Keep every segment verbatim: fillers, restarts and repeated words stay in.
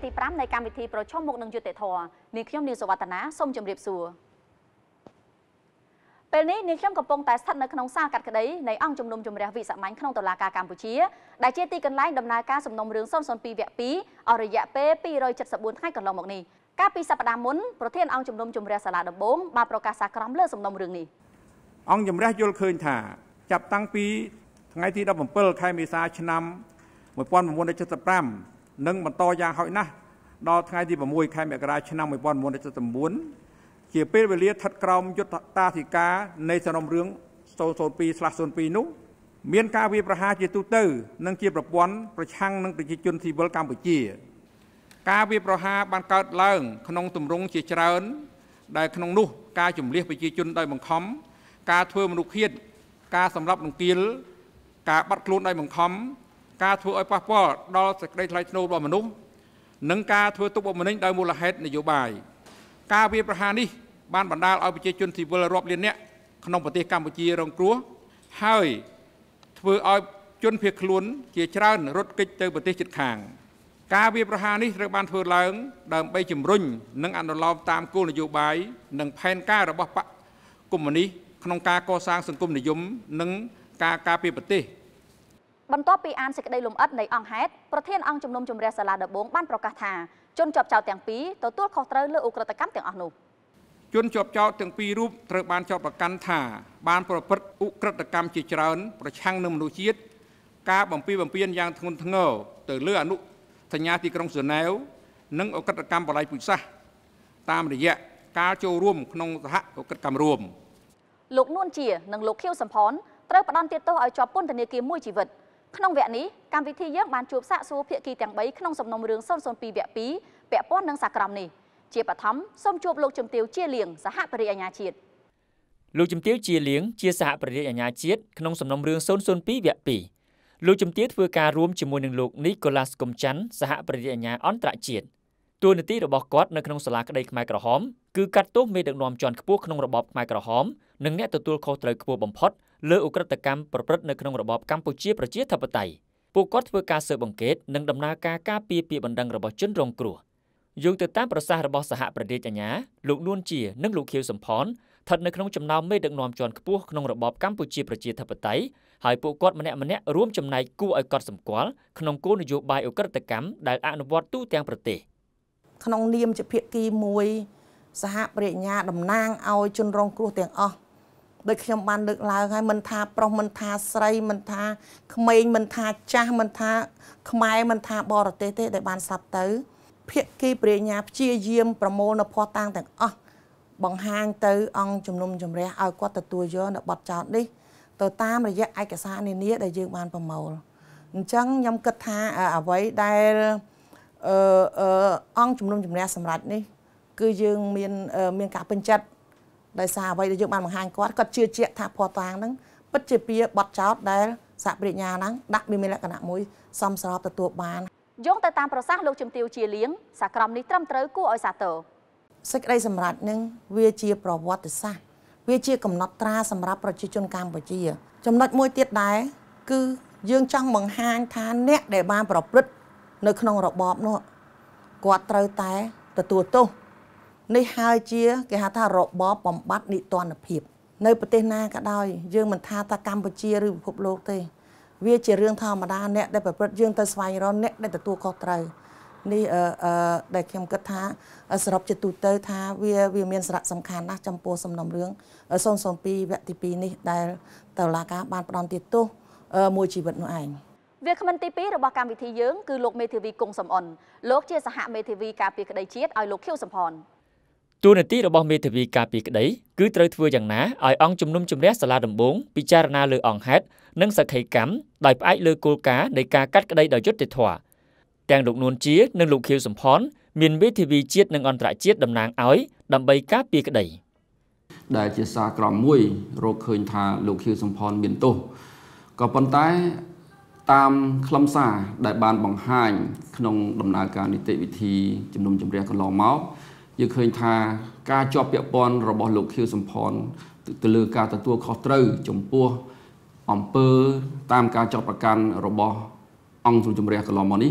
ទីប្រាំនៃកម្មវិធីប្រជុំមុខនឹងយុត្តិធម៌នាងខ្ញុំនាងសវណ្ណាសូមជម្រាបសួរពេលនេះនាងខ្ញុំកំពុងតែស្ថិតនៅក្នុងសាលកាត់ក្តីនៃអង្គជំនុំជម្រះវិសាមញ្ញក្នុងតុលាការកម្ពុជាដែលជាទីកន្លែងដំណើរការសំណុំរឿង ศูนย์ ศูนย์ ពីរ វគ្គ ពីរ អស់រយៈពេល ពីររយសិបបួន ថ្ងៃកន្លងមកនេះកាលពីសប្តាហ៍មុនប្រធានអង្គជំនុំជម្រះសាលាដំបងបានប្រកាសសារក្រមលើសំណុំរឿងនេះអង្គជំរះយល់ឃើញថាចាប់តាំងពីថ្ងៃទី ដប់ប្រាំ ខែមេសាឆ្នាំ một nghìn chín trăm七mươi lăm និងបន្តយ៉ាងហោចណាស់ដល់ថ្ងៃទី sáu ខែមករាឆ្នាំ một nghìn chín trăm七mươi chín ជាពេលវេលាស្ថិតក្រោមយុទ្ធតាធិការនៃសំណុំរឿង ศูนย์ ศูนย์ ពីរ ศูนย์ ពីរ នោះមានការវាយប្រហារជាទូទៅនិងជាប្រព័ន្ធប្រឆាំងនឹងប្រជាជនស៊ីវិលកម្ពុជាការវាយប្រហារបានកើតឡើងក្នុងទម្រង់ជាច្រើនដែលក្នុងនោះការជំលះប្រជាជនដោយបង្ខំការធ្វើមនុស្សឃាតការសម្លាប់រង្គាលការបាត់ខ្លួនដោយបង្ខំការធ្វើឲ្យប៉ះពាល់ដល់សេចក្តីថ្លៃថ្នូររបស់មនុស្សនិងការធ្វើទុកបុកម្នេញដោយមូលហេតុនយោបាយការវាយប្រហារនេះបានបណ្ដាលឲ្យប្រជាជនស៊ីវិលរាប់លាននាក់ក្នុងប្រទេសកម្ពុជារងគ្រោះហើយធ្វើឲ្យជនភៀសខ្លួនជាច្រើនរត់គេចទៅប្រទេសជិតខាងការវាយប្រហារនេះត្រូវបានធ្វើឡើងដើម្បីជំរុញនិងអនុលោមតាមគោលនយោបាយនិងផែនការរបស់បកកុម្មុយនីសក្នុងការកសាងសង្គមនិយមនិងការការពារប្រទេសបន្ទាប់ពីអានសេចក្តីលំអិតនៃអង្គហេតុប្រធានអង្គជំនុំជម្រះសាលាដំបងបានប្រកាសថាជនជាប់ចោទទាំងពីរទទួលខុសត្រូវលើឧក្រិដ្ឋកម្មទាំងអស់នោះជនជាប់ចោទទាំងពីររូបត្រូវបានចោទប្រកាន់ថាបានប្រព្រឹត្តឧក្រិដ្ឋកម្មជាច្រើនប្រឆាំងនឹងមនុស្សជាតិការបំពីបំពានយ៉ាងធ្ងន់ធ្ងរទៅលើអនុសញ្ញាទីក្រុងហ្សឺណែវនិងឧក្រិដ្ឋកម្មបល្ល័ង្កពូជសាសន៍តាមរយៈការចូលរួមក្នុងសហឧក្រិដ្ឋកម្មរួមលោកនួនជានិងលោកខៀវសំផនត្រូវផ្ដន្ទាទោសឲ្យជាប់ពន្ធនាគារមួយជីវិតក្នុងវគ្គនេះកម្មវិធីយើងបានជួបសាកសួរភាគីទាំងបីក្នុងសំណុំរឿង ศูนย์ ศูนย์ ពីរ វគ្គ ពីរ ពាក់ព័ន្ធនឹងសារក្រមនេះជាបឋមសូមជួបលោកជំទាវជាលៀងសហបរិយាអាជ្ញាជាតិលោកជំទាវជាលៀងជាសហបរិយាអាជ្ញាជាតិក្នុងសំណុំរឿង ศูนย์ ศูนย์ ពីរ វគ្គ ពីរ លោកជំទាវធ្វើការរួមជាមួយនឹងលោកនីកូឡាស់កុំច័ន្ទសហបរិយាអាជ្ញាអន្តរជាតិតួនាទីរបស់គាត់នៅក្នុងសាលាក្តីខ្មែរក្រហមគឺកាត់ទោសមេដឹកនាំជាន់ខ្ពស់ក្នុងរបបខ្មែរក្រហមនិងអ្នកទទួលខុសត្រូវខ្ពស់បំផុតលើឧក្រិដ្ឋកម្មប្រព្រឹត្តនៅក្នុងរបបកម្ពុជាប្រជាធិបតេយ្យពួកគាត់ធ្វើការស៊ើបអង្កេតនិងដំណើរការការពារពាក្យបណ្ដឹងរបស់ជនរងគ្រោះយោងទៅតាមប្រសាសន៍របស់សហប្រតិអាជ្ញាលោកនួនជានិងលោកខៀវសំផនស្ថិតនៅក្នុងចំណោមមេដឹកនាំជាន់ខ្ពស់ក្នុងរបបកម្ពុជាប្រជាធិបតេយ្យហើយពួកគាត់ម្នាក់ម្នាក់រួមចំណែកគួរឲ្យកត់សម្គាល់ក្នុងគោលនយោបាយឧក្រិដ្ឋកម្មដែលអនុវត្តទូទាំងប្រទេសក្នុងនាមជាភាគីមួយសហប្រតិអាជ្ញាតំណាងឲ្យជនរងគ្រោះទាំងអស់ដូចខ្ញុំបានលើកឡើងហើយមិនថាប្រុសមិនថាស្រីមិនថាក្មេងមិនថាចាស់មិនថាខ្មែរមិនថាបរទេសទេដែលបានស្លាប់ទៅភាគីប្រតិញ្ញាព្យាយាមប្រមូលនៅភស្តុតាងទាំងអស់បង្ហាញទៅអង្គជំនុំជម្រះឲ្យគាត់ទទួលយកនៅបទចោទនេះទៅតាមរយៈឯកសារនានាដែលយើងបានប្រមូលអញ្ចឹងខ្ញុំគិតថាអ្វីដែលអឺអង្គជំនុំជម្រះសម្រាប់នេះគឺយើងមានមានការពេញចិត្តដោយសារអ្វីដែលយើងបានបង្ហាញគាត់គាត់ជឿជាក់ថាភស្តុតាងហ្នឹងពិតជាពីបទចោទដែលសហប្រតិញ្ញាហ្នឹងដាក់មានលក្ខណៈមួយសមស្របទទួលបានយោងទៅតាមប្រសាសន៍លោកជំទាវជាលៀងសារក្រមនេះត្រឹមត្រូវគួរឲ្យសាទរសេចក្តីសម្រេចនឹងវាជាប្រវត្តិសាស្ត្រវាជាកំណត់ត្រាសម្រាប់ប្រជាជនកម្ពុជាចំណុចមួយទៀតដែរគឺយើងចង់បង្ហាញថាអ្នកដែលបានប្រព្រឹត្តនៅក្នុងរបបនោះគាត់ត្រូវតែទទួលទោសនេះហើយជាគេហៅថារបបបំបត្តិនិទានភាពនៅប្រទេសណាក៏ដោយយើងមិនថាថាកម្ពុជាឬពិភពលោកទេវាជារឿងធម្មតាអ្នកដែលប្រព្រឹត្តយើងទៅស្វែងរកអ្នកដែលទទួលខុសត្រូវនេះអឺដែលខ្ញុំគិតថាសរុបជាទូទៅថាវាវាមានសារៈសំខាន់ណាស់ចំពោះសំណុំរឿង ศูนย์ ศูนย์ ពីរ វគ្គទីពីរនេះដែលតុលាការបានផ្តន្ទាទោសមួយជីវិតនោះឯងវាគ្មិនទីពីររបស់កម្មវិធីយើងគឺលោកមេធាវីគង់សំអនលោកជាសហមេធាវីការពារក្តីជាតិឲ្យលោកខៀវសំផនតួនាទីរបស់មេធាវីការពារក្តីគឺត្រូវធ្វើយ៉ាងណាឲ្យអង្គជំនុំជម្រះសាលាដំបងពិចារណាលើអង្គហេតុនិងសក្ខីកម្មដោយផ្អែកលើគោលការណ៍នៃការកាត់ក្តីដោយយុត្តិធម៌ទាំងលោកនួនជានិងលោកខៀវសំផនមានមេធាវីជាតិនិងអន្តរជាតិតំណាងឲ្យដើម្បីការពារក្តីដែលជាសារក្រមមួយរកឃើញថាលោកខៀវសំផនមានទោសក៏ប៉ុន្តែតាមខ្លឹមសារដែលបានបង្ហាញក្នុងដំណើរការនីតិវិធីជំនុំជម្រះកន្លងមកយើងឃើញថាការជាប់ពាក់ព័ន្ធរបស់លោកខៀវសំផនទៅលើការទទួលខុសត្រូវចំពោះអំពើតាមការចាត់ប្រកាន់របស់អង្គជំនុំជម្រះកន្លងមកនេះ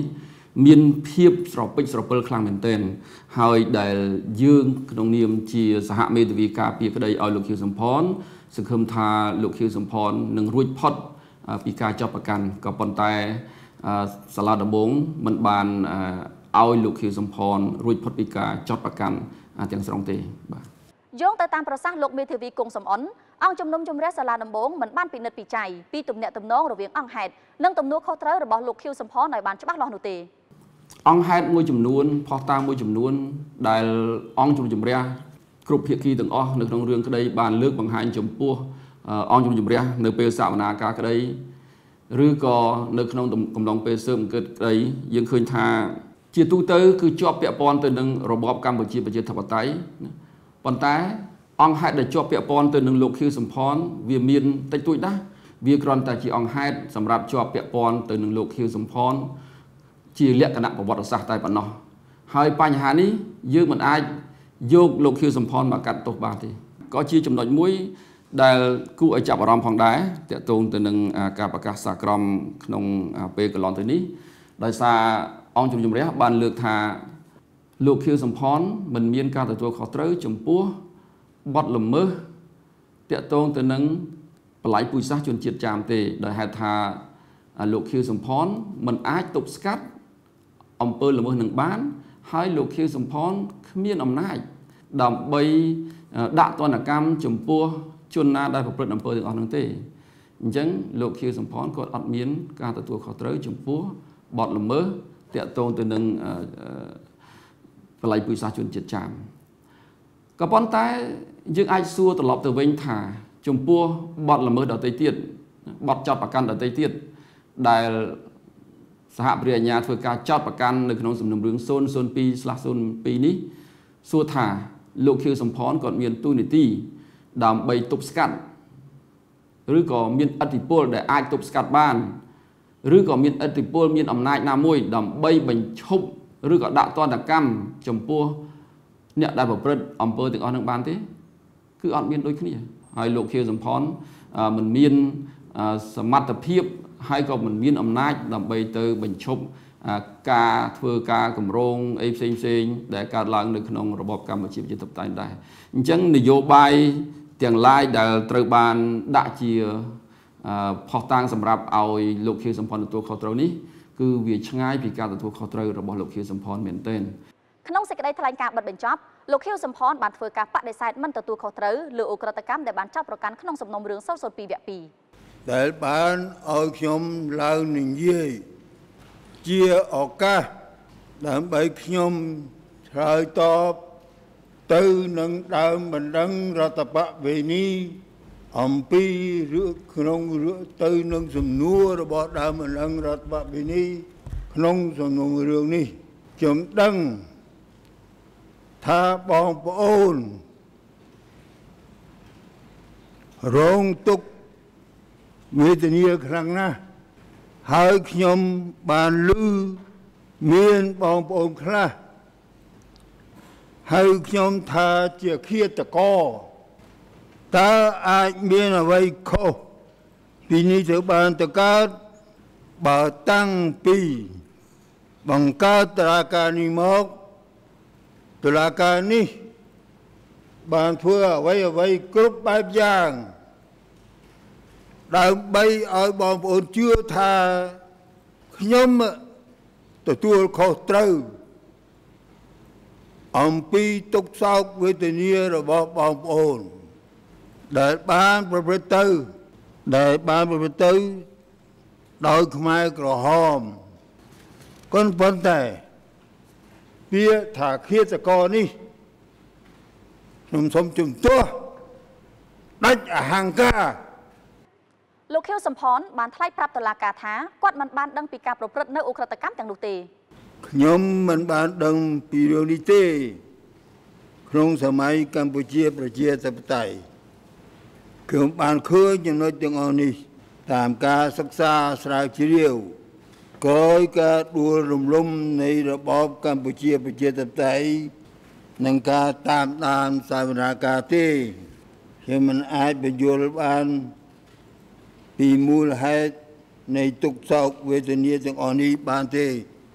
មានភាពស្រពេចស្រពិលខ្លាំងមែនទែនហើយដែលយើងក្នុងនាមជាសហមេធាវីការពារក្តីឲ្យលោកខៀវសំផនសង្ឃឹមថាលោកខៀវសំផននឹងរួចផុតពីការចាប់ប្រកាន់ក៏ប៉ុន្តែសាលាដំបងមិនបានឲ្យលោកខៀវសំផនរួចផុតពីការចាប់ប្រកាន់ទាំងស្រុងទេបាទយោងទៅតាមប្រសាសន៍លោកមេធាវីគង់សំអនអង្គជំនុំជម្រះសាលាដំបងមិនបានពិនិត្យពិច័យពីទំនាក់ទំនងរវាងអង្គហេតុនិងទំនួលខុសត្រូវរបស់លោកខៀវសំផនឲ្យបានច្បាស់លាស់នោះទេអង្គហេតុមួយចំនួនផុសតាងមួយចំនួនដែលអង្គជំនុំជម្រះគ្រប់ភាគីទាំងអស់នៅក្នុងរឿងក្តីបានលើកបង្ហាញចំពោះអង្គជំនុំជម្រះនៅពេលសវនាការក្តីឬក៏នៅក្នុងកំឡុងពេលស៊ើបអង្កេតក្តីយើងឃើញថាជាទូទៅគឺជាប់ពាក់ព័ន្ធទៅនឹងរបបកម្ពុជាប្រជាធិបតេយ្យប៉ុន្តែអង្គហេតុដែលជាប់ពាក់ព័ន្ធទៅនឹងលោកខៀវសំផនវាមានតិចតួចណាស់វាគ្រាន់តែជាអង្គហេតុសម្រាប់ជាប់ពាក់ព័ន្ធទៅនឹងលោកខៀវសំផនជាលក្ខណៈប្រវត្តិសាស្ត្រតែប៉ុណ្ណោះហើយបញ្ហានេះយើងមិនអាចយកលោកខៀវសំផនមកកាត់ទោសបានទេក៏ជាចំណុចមួយដែលគួរឲ្យចាប់អារម្មណ៍ផងដែរទាក់ទងទៅនឹងការប្រកាសសាក្រមក្នុងពេលកន្លងទៅនេះដោយសារអង្គជំនុំជម្រះបានលើកថាលោកខៀវសំផនមិនមានការទទួលខុសត្រូវចំពោះបទល្មើសទាក់ទងទៅនឹងបល្ល័យពូជសាសន៍ជនជាតិចាមទេដោយហេតុថាលោកខៀវសំផនមិនអាចទប់ស្កាត់អំពើល្មើសនឹងបានហើយលោកខៀវសំផនគ្មានអំណាចដើម្បីដាក់ទណ្ឌកម្មចំពោះជនណាដែលប្រព្រឹត្តអំពើទាំងអស់នោះទេអញ្ចឹងលោកខៀវសំផនគាត់អត់មានការទទួលខុសត្រូវចំពោះបទល្មើសទាក់ទងទៅនឹងបល្ល័យពូជសាសន៍ជនជាតិចាមក៏ប៉ុន្តែយើងអាចសួរត្រឡប់ទៅវិញថាចំពោះបទល្មើសដទៃទៀតបទចោទប្រកាន់ដទៃទៀតដែលសហព្រះអាជ្ញាធ្វើការចោទប្រកាន់នៅក្នុងសំណុំរឿង ศูนย์ ศูนย์ ពីរ ស្លាស់ ศูนย์ ពីរ នេះសួរថាលោកខៀវសំផនគាត់មានតួនាទីដើម្បីទប់ស្កាត់ឬក៏មានឥទ្ធិពលដែលអាចទប់ស្កាត់បានឬក៏មានឥទ្ធិពលមានអំណាចណាមួយដើម្បីបញ្ឈប់ឬក៏ដាក់ទណ្ឌកម្មចំពោះអ្នកដែលប្រព្រឹត្តអំពើទាំងអស់នឹងបានទេគឺអត់មានដូចគ្នាហើយលោកខៀវសំផនមិនមានសមត្ថភាពហើយក៏មិនមានអំណាចដើម្បីទៅបញ្ឈប់ការធ្វើការកម្រងអីផ្សេងផ្សេងដែលកើតឡើងនៅក្នុងរបបកម្ពុជាប្រជាធិបតេយ្យដែរអញ្ចឹងនយោបាយទាំងឡាយដែលត្រូវបានដាក់ជាផុសតាងសម្រាប់ឲ្យលោកខៀវសំផនទទួលខុសត្រូវនេះគឺវាឆ្ងាយពីការទទួលខុសត្រូវរបស់លោកខៀវសំផនមែនទែនក្នុងសេចក្តីថ្លែងការណ៍បិទបញ្ចប់លោកខៀវសំផនបានធ្វើការបដិសេធមិនទទួលខុសត្រូវលើឧក្រិដ្ឋកម្មដែលបានចោទប្រកាន់ក្នុងសំណុំរឿង ศูนย์ ศูนย์ ពីរ វគ្គ ពីរដែលបានឲ្យខ្ញុំឡើងនិយាយជាឱកាសដើម្បីខ្ញុំឆ្លើយតបទៅនឹងដើមបណ្ដឹងរដ្ឋបវេនីអំពីរឿងក្នុងរឿងទៅនឹងសំណួររបស់ដើមបណ្ដឹងរដ្ឋបវេនីក្នុងសំណុំរឿងនេះខ្ញុំដឹងថាបងប្អូនរងទុក្ខវេទនាខ្លាំងណាស់ហើយខ្ញុំបានឮមានបងប្អូនខ្លះហើយខ្ញុំថាជាឃាតករតើអាចមានអ្វីខុសពីនេះទៅបានទៅកើតបើតាំងពីបង្កើតតុលាការនេះមកតុលាការនេះបានធ្វើអ្វីអ្វីគ្រប់បែបយ៉ាងដើម្បីឲ្យបងប្អូនជឿថាខ្ញុំទទួលខុសត្រូវអំពីទុក្ខសោកវេទនារបស់បងប្អូនដែលបានប្រព្រឹត្តទៅដែលបានប្រព្រឹត្តទៅដោយខ្មែរក្រហមក៏ប៉ុន្តែពាក្យថាឃាតករនេះខ្ញុំសូមជំទាស់ដាច់អហង្ការលោកខៀវសំផនបានថ្លែងប្រាប់តុលាការថាគាត់មិនបានដឹងពីការប្រព្រឹត្តនៅឧក្រិដ្ឋកម្មទាំងនោះទេខ្ញុំមិនបានដឹងពីរឿងនេះទេក្នុងសម័យកម្ពុជាប្រជាធិបតេយ្យខ្ញុំបានឃើញចំណុចទាំងអស់នេះតាមការសិក្សាស្រាវជ្រាវក្រោយការដួលរំលំនៃរបបកម្ពុជាប្រជាធិបតេយ្យនិងការតាមដានសវនាការទេខ្ញុំមិនអាចបញ្យល់បានពីមូលហេតុនៃទុក្ខសោកវេទនាទាំងអស់នេះបានទេ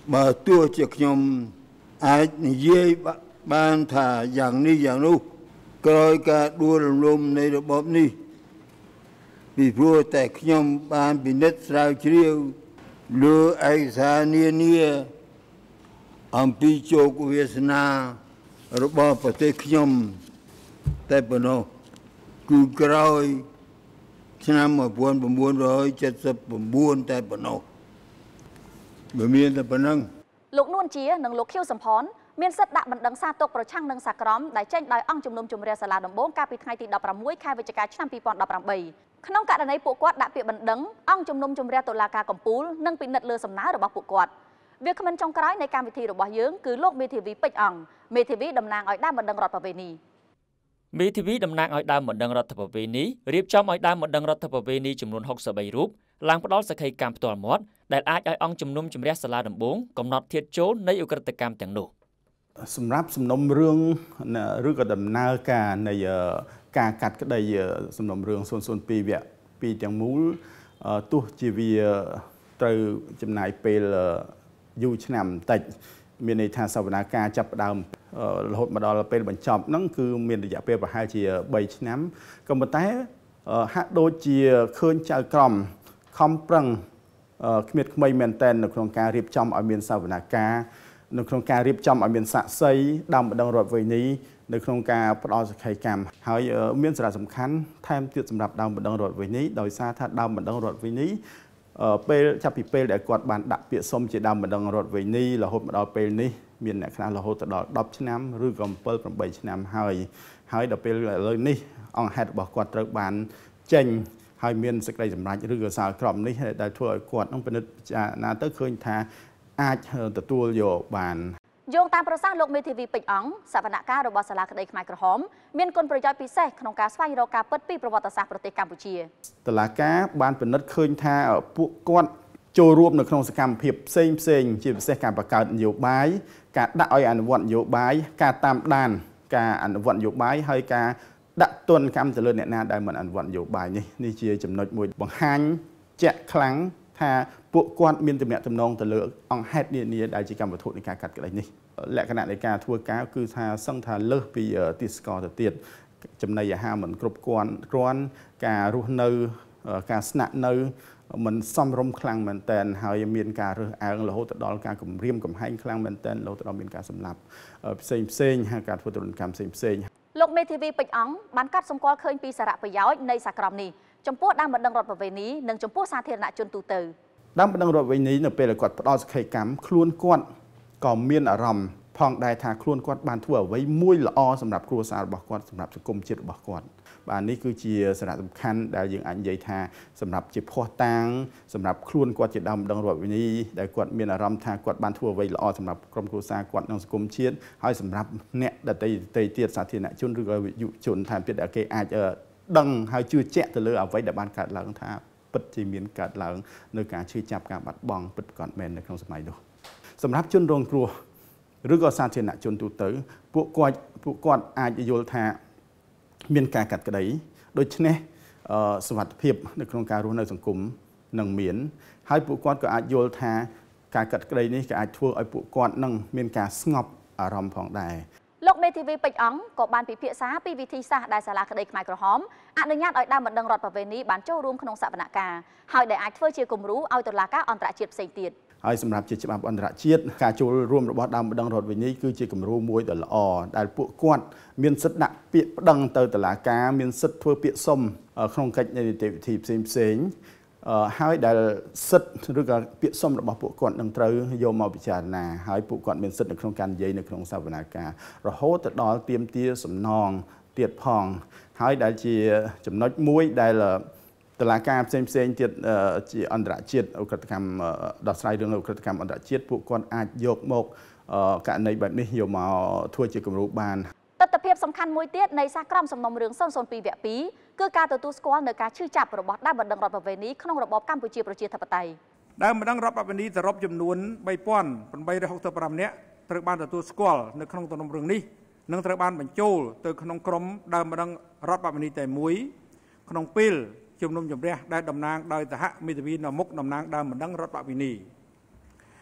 បើទោះជាខ្ញុំអាចនិយាយបានថាយ៉ាងនេះយ៉ាងនោះក្រោយការដួលរំលំនៃរបបនេះពីព្រោះតែខ្ញុំបានពិនិត្យស្រាវជ្រាវលើឯកសារនានាអំពីជោគវាសនារបស់ប្រទេសខ្ញុំតែប៉ុណ្ណោះគឺក្រោយឆ្នាំmột nghìn chín trăm bảy mươi chínតែប៉ុណ្ណោះបើមានតែប៉ុណ្ណឹងលោកនួនជានិងលោកខៀវសំផនមានសិទ្ធិដាក់បណ្ដឹងសារទុកប្រឆាំងនឹងសាក្រមដែលចេញដោយអង្គជំនុំជម្រះសាលាដំបូងកាលពីថ្ងៃទីដប់ប្រាំមួយខែវិច្ឆិកាឆ្នាំពីរពាន់ដប់ប្រាំបីក្នុងករណីពួកគាត់ដាក់ពាក្យបណ្ដឹងអង្គជំនុំជម្រះតុលាការកំពូលនិងពិនិត្យលើសំណើរបស់ពួកគាត់វាគ្មិនចុងក្រោយនៃកម្មវិធីរបស់យើងគឺលោកមេធាវីពេជ្រអង្គមេធាវីតំណាងឲ្យដើមបណ្ដឹងរដ្ឋប្រវេណីមេធាវីតំណាងឲ្យដើមបណ្ដឹងរដ្ឋប្រវេណីរៀបចំឲ្យដើមបណ្ដឹងរដ្ឋប្រវេណីចំនួនហុកសិបបីរូបឡើងផ្ដល់សក្ខីកម្មផ្ទាល់មាត់ដែលអាចឲ្យអង្គជំនុំជម្រះសាលាដំបូងកំណត់ធាតុចូលនៃឧក្រិដ្ឋកម្មទាំងនោះសម្រាប់សំណុំរឿងឬក៏ដំណើរការនៃការកាត់ក្តីសំណុំរឿងศูนย์ศูนย์ពីរវគ្គពីរទាំងមូលទោះជាវាត្រូវចំណាយពេលយូរឆ្នាំបន្តិចមានន័យថាសវនាការចាប់ផ្ដើមរហូតមកដល់ពេលបញ្ចប់ហ្នឹងគឺមានរយៈពេលប្រហែលជាបីឆ្នាំក៏ប៉ុន្តែហាក់ដូចជាឃើញចៅក្រមខំប្រឹងគ្មានក្មេងមែនតែននៅក្នុងការរៀបចំឲ្យមានសវនាការនៅក្នុងការរៀបចំឲ្យមានសាក្សីដើមបណ្ដឹងរដ្ឋវិនីនៅក្នុងការផ្ដល់សក្ខីកម្មហើយមានសារៈសំខាន់ថែមទៀតសម្រាប់ដើមបណ្ដឹងរដ្ឋវិនីដោយសារថាដើមបណ្ដឹងរដ្ឋវិនីពេលចាប់ពីពេលដែលគាត់បានដាក់ពាក្យសុំជាដើមបណ្ដឹងរដ្ឋវិនីរហូតមកដល់ពេលនេះមានអ្នកខ្លះរហូតដល់ដប់ឆ្នាំឬក៏7 8ឆ្នាំហើយហើយដល់ពេលឥឡូវនេះអង្គហេតុរបស់គាត់ត្រូវបានចេញហើយមានសេចក្តីសម្រេចឬក៏សាលក្រមនេះដែលធ្វើឲ្យគាត់នឹងពិនិត្យពិចារណាទៅឃើញថាអាចទទួលយកបានយោងតាមប្រសាសន៍លោកមេធាវីពេជ្រអង្គសវនកម្មរបស់សាលាក្តីខ្មែរក្រហមមានគុណប្រយោជន៍ពិសេសក្នុងការស្វែងរកការពិតពីប្រវត្តិសាស្ត្រប្រទេសកម្ពុជាតុលាការបានពិនិត្យឃើញថាពួកគាត់ចូលរួមនៅក្នុងសកម្មភាពផ្សេងផ្សេងជាពិសេសការបង្កើតនយោបាយការដាក់ឲ្យអនុវត្តនយោបាយការតាមដានការអនុវត្តនយោបាយហើយការដាក់ទណ្ឌកម្មទៅលើអ្នកណាដែលមិនអនុវត្តនយោបាយនេះនេះជាចំណុចមួយបង្ហាញជាក់ខ្លាំងថាពួកគាត់មានទំនាក់ទំនងទៅលើអង្គហេតុនានាដែលជាកម្មវត្ថុនៃការកាត់ក្តីនេះលក្ខណៈនៃការធ្វើការគឺថាសឹងថាលើសពីទីស្ករទៅទៀតចំណីអាហារមិនគ្រប់គ្រាន់គ្រាន់ការរស់នៅការស្នាក់នៅមិនសមរម្យខ្លាំងមែនទែនហើយមានការរើសអើងរហូតដល់ការគំរាមកំហែងខ្លាំងមែនទែនរហូតដល់មានការសម្លាប់ផ្សេងផ្សេងហើយការធ្វើទរណកម្មផ្សេងផ្សេងលោកមេធាវីពេជ្រអង្គបានកត់សម្គាល់ឃើញពីសារៈប្រយោជន៍នៃសាក្រមនេះចំពោះដើមបណ្ដឹងរដ្ឋប្រវេណីនិងចំពោះសាធារណជនទូទៅដើមបណ្ដឹងរដ្ឋវិនីនៅពេលគាត់ផ្ដល់សក្ខីកម្មខ្លួនគាត់ក៏មានអារម្មណ៍ផងដែរថាខ្លួនគាត់បានធ្វើអ្វីមួយល្អសម្រាប់គ្រួសាររបស់គាត់សម្រាប់សង្គមជាតិរបស់គាត់បាទនេះគឺជាសារៈសំខាន់ដែលយើងអាចនិយាយថាសម្រាប់ជាភ័ស្តុតាងសម្រាប់ខ្លួនគាត់ជាដើមបណ្ដឹងរដ្ឋវិនីដែលគាត់មានអារម្មណ៍ថាគាត់បានធ្វើអ្វីល្អសម្រាប់ក្រុមគ្រួសារគាត់និងសង្គមជាតិហើយសម្រាប់អ្នកដទៃដទៃទៀតសាធារណជនឬក៏យុវជនថែមទៀតដែលគេអាចដឹងហើយជឿជាក់ទៅលើអ្វីដែលបានកើតឡើងថាពិតជាមានកើតឡើងនៅការឈឺចាប់ការបាត់បង់ពិតប្រាកដមែននៅក្នុងសម័យនោះសម្រាប់ជនរងគ្រោះឬក៏សាធារណជនទូទៅពួកគាត់ពួកគាត់អាចយល់ថាមានការកាត់ក្តីដូច្នេះសុវត្ថិភាពនៅក្នុងការរស់នៅសង្គមនឹងមានហើយពួកគាត់ក៏អាចយល់ថាការកាត់ក្តីនេះក៏អាចធ្វើឲ្យពួកគាត់នឹងមានការស្ងប់អារម្មណ៍ផងដែរលោកមេធាវីពេជ្រអង្គក៏បានពិភាក្សាពីវិធីសាស្ត្រដែលសាលាក្តីខ្មែរក្រហមអនុញ្ញាតឲ្យដើមបណ្ដឹងរដ្ឋប្រវេណីបានចូលរួមក្នុងសវនកម្មហើយដែលអាចធ្វើជាគំរូឲ្យតុលាការអន្តរជាតិផ្សេងទៀតហើយសម្រាប់ជាច្បាប់អន្តរជាតិការចូលរួមរបស់ដើមបណ្ដឹងរដ្ឋវិនីគឺជាគំរូមួយដ៏ល្អដែលពួកគាត់មានសិទ្ធិដាក់ពាក្យប្តឹងទៅតុលាការមានសិទ្ធិធ្វើពាក្យសុំក្នុងកិច្ចនីតិវិធីផ្សេងផ្សេងហើយដែលសិទ្ធិឬក៏ពាក្យសុំរបស់ពួកគាត់នឹងត្រូវយកមកពិចារណាហើយពួកគាត់មានសិទ្ធិនៅក្នុងការនិយាយនៅក្នុងសវនាការរហូតទៅដល់ទាមទារសំណងទៀតផងហើយដែលជាចំណុចមួយដែលតុលាការផ្សេងផ្សេងទៀតជាអន្តរជាតិឧក្រិដ្ឋកម្មដោះស្រាយរឿងឧក្រិដ្ឋកម្មអន្តរជាតិពួកគាត់អាចយកមកករណីបែបនេះយកមកធ្វើជាគំរូបានទស្សនវិជ្ជាសំខាន់មួយទៀតនៃសាក្រមសំណុំរឿងศูนย์ศูนย์ពីរវគ្គពីរគឺការទទួលស្គាល់នៅការឈឺចាប់របស់ដើមបណ្ដឹងរដ្ឋប្រវេណីក្នុងរបបកម្ពុជាប្រជាធិបតេយ្យដើមបណ្ដឹងរដ្ឋប្រវេណីសរុបចំនួនបីពាន់ប្រាំបីរយហុកសិបប្រាំនាក់ត្រូវបានទទួលស្គាល់នៅក្នុងសំណុំរឿងនេះនិងត្រូវបានបញ្ចូលទៅក្នុងក្រុមដើមបណ្ដឹងរដ្ឋប្រវេណីតែមួយក្នុងពេលជំនុំជម្រះដែលតំណាងដោយសហមេធាវីនៅមុខតំណាងដើមបណ្ដឹងរដ្ឋប្រវេណី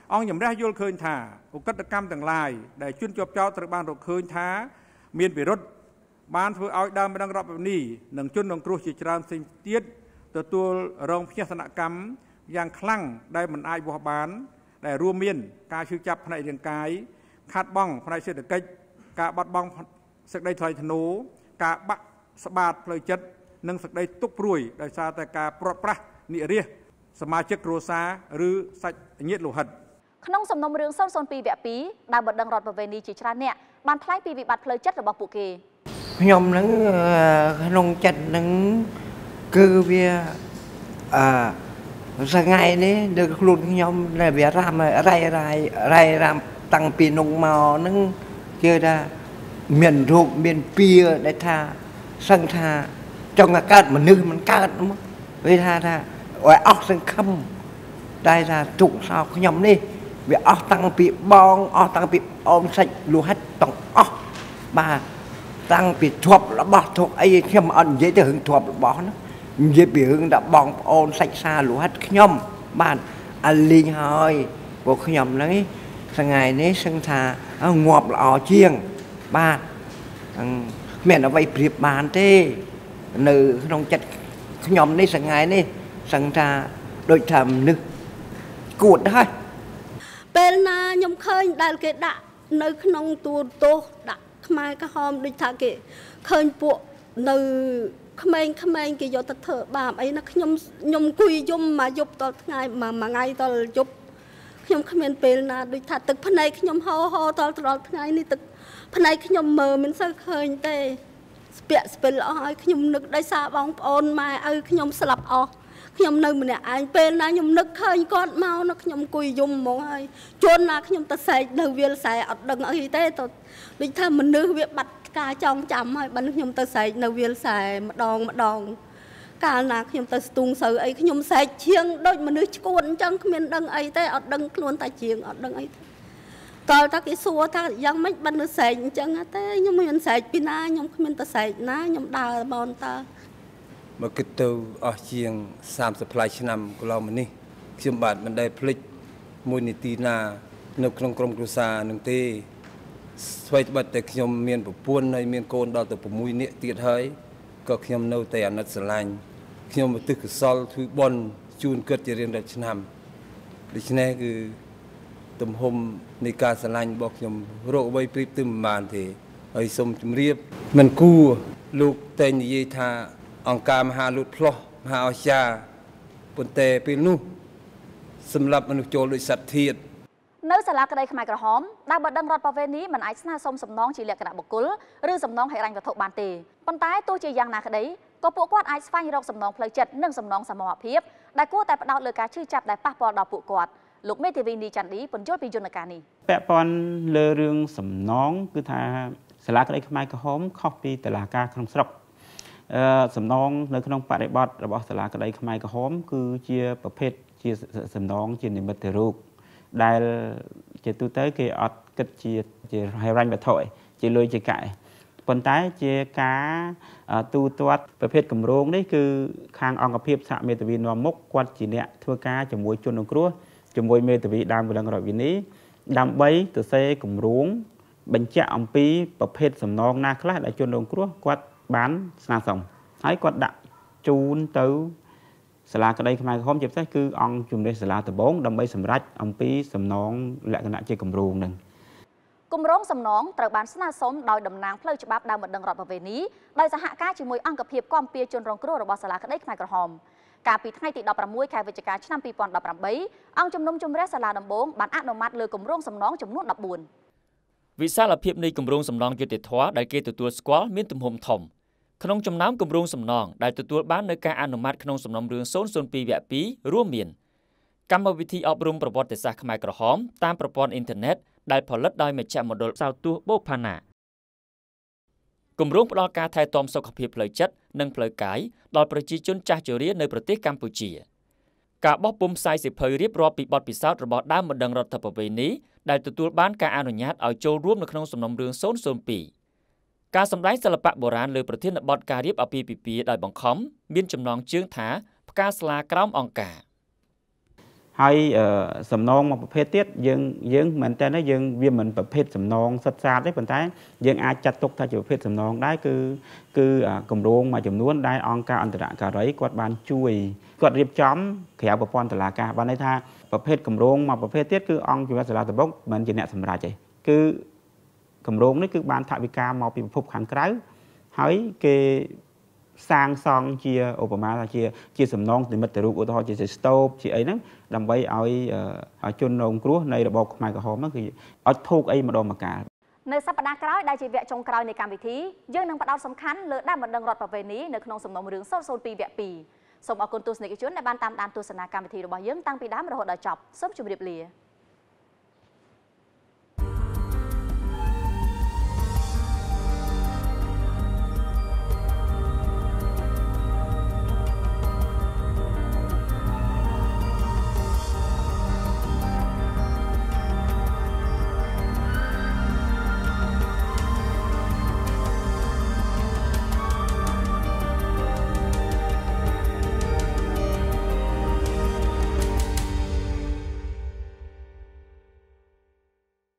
អង្គជំរះយល់ឃើញថាឧក្រិដ្ឋកម្មទាំងឡាយដែលជនជាប់ចោទត្រូវបានរកឃើញថាមានពិរុទ្ធបានធ្វើឲ្យដើមម្ដងរដ្ឋបាលនេះនិងជនរងគ្រោះជាច្រើនផ្សេងទៀតទទួលរងភ័យសនកម្មយ៉ាងខ្លាំងដែលមិនអាចវាស់បានដែលរួមមានការឈឺចាប់ផ្នែករាងកាយខាតបង់ផ្នែកសេដ្ឋកិច្ចការបាត់បង់សេចក្តីថ្លៃថ្នូរការបាក់ស្បាតផ្លូវចិត្តនិងសេចក្តីទុក្ខព្រួយដោយសារតែការព្រាត់ប្រាសនិរាសសមាជិកគ្រួសារឬសាច់ញាតិលោហិតក្នុងសំណុំរឿងศูนย์ศูนย์ពីរវគ្គពីរដែលបណ្ដឹងរដ្ឋប្រវេណីជាច្រើនអ្នកបានថ្លែងពីវិបត្តិផ្លូវចិត្តរបស់ពួកគេខ្ញុំនឹងក្នុងចិត្តនឹងគឺវាអឺសងៃនេះដូចខ្លួនខ្ញុំដែលវារ៉ាំរ៉ៃរ៉ៃរ៉ៃរ៉ាំតាំងពីនោះមកនឹងគេថាមានរោគមានពៀដែលថាសឹងថាចង់កើតមនុស្សមិនកើតមកវាថាថាឲ្យអស់សង្ឃឹមតែថាទុកសោកខ្ញុំនេះវាអស់តាំងពីបងអស់តាំងពីអមសាច់លោហិតទាំងអស់បាទតាំងពីធ្លាប់របស់ទុកអីខ្ញុំអត់និយាយទៅរឿងធ្លាប់របស់ណានិយាយពីរឿងដល់បងប្អូនសាច់សាលោហិតខ្ញុំបាទអាលីងហើយពួកខ្ញុំហ្នឹងសថ្ងៃនេះសឹងថាងាប់ល្អជាងបាទមានអ្វីប្រៀបបានទេនៅក្នុងចិត្តខ្ញុំនេះសថ្ងៃនេះសឹងថាដូចថាមនុស្សគួតហើយពេលណាខ្ញុំឃើញដែលគេដាក់នៅក្នុងទូរទស្សន៍ដាក់ខ្មែរក្រហមដូចថាគេឃើញពួកនៅក្មេងៗគេយកទៅធ្វើបាបអីណាខ្ញុំខ្ញុំអង្គុយយំមកយប់តថ្ងៃមួយថ្ងៃតយប់ខ្ញុំគ្មានពេលណាដូចថាទឹកភ្នែកខ្ញុំហូរហូរតដល់ថ្ងៃនេះទឹកភ្នែកខ្ញុំមើលមិនសូវឃើញទេស្ពាក់ស្ពិលអស់ហើយខ្ញុំនឹកដោយសារបងប្អូនម៉ែឪខ្ញុំស្លាប់អស់ខ្ញុំនៅម្នាក់ឯងពេលណាខ្ញុំនឹកឃើញគាត់មកនៅខ្ញុំអង្គុយយំហ្មងហើយជួនណាខ្ញុំទៅសែកនៅវាលខ្សែអត់ដឹងអីទេទៅដូចថាមនុស្សវាបាត់ការចងចាំហើយបើខ្ញុំទៅសែកនៅវាលខ្សែម្ដងម្ដងកាលណាខ្ញុំទៅស្ទូងសូវអីខ្ញុំសែកឈៀងដូចមនុស្សឈួតអញ្ចឹងគ្មានដឹងអីទេអត់ដឹងខ្លួនតែជាងអត់ដឹងអីទេតើតាគេសួរថាយ៉ាងម៉េចបើនៅសែកអញ្ចឹងទេខ្ញុំមិនសែកពីណាខ្ញុំគ្មានទៅសែកណាខ្ញុំដើរបនតើមកគិតទៅអស់ជាងសាមសិបផ្លាយឆ្នាំកន្លងមកនេះខ្ញុំបាទមិនដែលភ្លេចមួយនីតិណានៅក្នុងក្រុមគ្រួសារនឹងទេស្វ័យត្បិតតែខ្ញុំមានប្រពន្ធហើយមានកូនដល់ទៅ៦នាក់ទៀតហើយក៏ខ្ញុំនៅតែអាណិតស្រឡាញ់ខ្ញុំឧទ្ទិសកុសលធ្វើបុណ្យជូនគាត់ជារៀងរាល់ឆ្នាំដូច្នេះគឺទំហំនៃការស្រឡាញ់របស់ខ្ញុំរកអ្វីប្រៀបទៅមិនបានទេហើយសូមជម្រាបមិនគួរលោកតែនិយាយថាអង្គការមហាលូតផ្លោះមហាអស្ចារ្យប៉ុន្តែពេលនោះសម្រាប់មនុស្សចូលដោយសត្វធាតុនៅសាលាក្តីខ្មែរក្រហមដែលបណ្ដឹងរដ្ឋប្រវេណីមិនអាចស្នើសុំសំណងជាលក្ខណៈបុគ្គលឬសំណងហិរញ្ញវត្ថុបានទេប៉ុន្តែទោះជាយ៉ាងណាក្តីក៏ពួកគាត់អាចស្វែងរកសំណងផ្លូវចិត្តនិងសំណងសមរភាពដែលគួរតែផ្ដោតលើការឈឺចាប់ដែលប៉ះពាល់ដល់ពួកគាត់លោកមេធាវីនីច័ន្ទឌីពន្យល់ពីយន្តការនេះពាក់ព័ន្ធលើរឿងសំណងគឺថាសាលាក្តីខ្មែរក្រហមខុសពីតុលាការក្នុងស្រុកអឺសំណងនៅក្នុងបរិបទរបស់សាលាក្តីខ្មែរក្រហមគឺជាប្រភេទជាសំណងជានិមិត្តរូបដែលជាទូទៅគេអត់គិតជាជាហិរញ្ញវត្ថុឯជាលុយជាកាក់ប៉ុន្តែជាការទូទាត់ប្រភេទគម្រោងនេះគឺខាងអង្គភាពសហមេធាវីនាំមុខគាត់ជាអ្នកធ្វើការជាមួយជនរងគ្រោះជាមួយមេធាវីដើមបណ្ដឹងរដ្ឋវិនីដើម្បីទៅសេគម្រោងបញ្ជាក់អំពីប្រភេទសំណងណាខ្លះដែលជនរងគ្រោះគាត់បានស្នើសុំហើយគាត់ដាក់ជូនទៅសាលាក្តីខ្មែរក្រហមជាពិសេសគឺអង្គជំនះសាលាដំបងដើម្បីសម្រេចអំពីសំណងលក្ខណៈជាគម្រោងនឹងគម្រោងសំណងត្រូវបានស្នើសុំដោយតំណាងផ្លូវច្បាប់ដើមបណ្ដឹងរដ្ឋប្រវេណីដោយសហការជាមួយអង្គភាពគាំពារជនរងគ្រោះរបស់សាលាក្តីខ្មែរក្រហមកាលពីថ្ងៃទីដប់ប្រាំមួយខែវិច្ឆិកាឆ្នាំពីរពាន់ដប់ប្រាំបីអង្គជំនុំជម្រះសាលាដំបងបានអនុម័តលើគម្រោងសំណងចំនួនដប់បួនវិសាលភាពនៃគម្រោងសំណងយុត្តិធម៌ដែលគេទទួលស្គាល់មានទំហំធំក្នុងចំណោមគម្រោងសំណងដែលទទួលបាននូវការអនុម័តក្នុងសំណុំរឿងศูนย์ศูนย์ពីរវគ្គពីររួមមានកម្មវិធីអប់រំប្រវត្តិសាស្ត្រខ្មែរក្រហមតាមប្រព័ន្ធអ៊ីនធឺណិតដែលផលិតដោយមជ្ឈមណ្ឌលសោទស្សន៍បូផាណាគម្រោងផ្ដល់ការថែទាំសុខភាពផ្លូវចិត្តនិងផ្លូវកាយដល់ប្រជាជនចាស់ជរានៅប្រទេសកម្ពុជាការបោះពុម្ពផ្សាយសៀវភៅរៀបរាប់ពីបទពិសោធន៍របស់ដើមបណ្ដឹងរដ្ឋប្រវេណីដែលទទួលបានការអនុញ្ញាតឲ្យចូលរួមនៅក្នុងសំណុំរឿងศูนย์ศูนย์ពីរការសម្ដែងសិល្បៈបុរាណលើប្រធានបទការរៀបអាពាហ៍ពិពាហ៍ដោយបង្ខំមានចំណងជើងថាផ្កាស្លាក្រោមអង្ការហហើយសំណងមកប្រភេទទៀតយើងយើងមែនតើយើងវាមិនប្រភេទសំណងសិតសាតទេប៉ុន្តែយើងអាចចាត់ទុកថាជាប្រភេទសំណងដែរគឺគឺគម្រោងមួយចំនួនដែលអង្គការអន្តរការីគាត់បានជួយគាត់រៀបចំក្រៅប្រព័ន្ធតុលាការបានន័យថាប្រភេទគម្រោងមកប្រភេទទៀតគឺអង្គជំនាញសាលាដំបងមិនជាអ្នកសម្រេចទេគឺគម្រោងនេះគឺបានថវិកាមកពីពិភពខាងក្រៅហើយគេសាងសង់ជាឧបមាថាជាជាសំណងនិមិត្តរូបឧទាហរណ៍ជាស្តូបជាអីហ្នឹងដើម្បីឲ្យជនរងគ្រោះនៃរបបខ្មែរក្រហមហ្នឹងគឺអត់ធូកអីម្ដងម្កាលនៅសប្តាហ៍ក្រោយដែលជាវគ្គចុងក្រោយនៃកម្មវិធីយើងនឹងផ្ដោតសំខាន់លើដើមបណ្ដឹងរដ្ឋប្រវេណីនៅក្នុងសំណុំរឿងសូត្រសូត្រពីរវគ្គពីរសូមអរគុណទស្សនិកជនដែលបានតាមដានទស្សនាកម្មវិធីរបស់យើងតាំងពីដើមរហូតដល់ចប់សូមជម្រាបលា